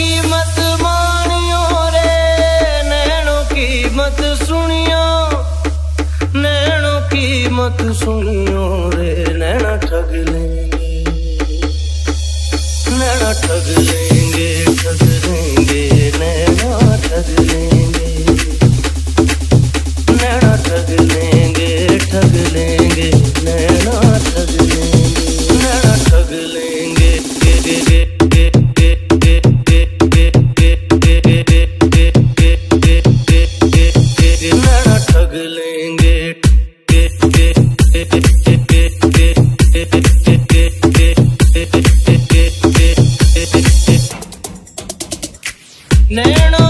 मत मानियो रे, नैनों की मत सुनियो, नैनों की मत सुनियो रे, नैना ठग लेंगे, नैना ठग लेंगे, ठग लेंगे, नैना ठग लेंगे, नैना ठग लेंगे, ठग लेंगे, नैना ठग लेंगे, नैना ठग लेंगे, नैना ठग लेंगे। नैनो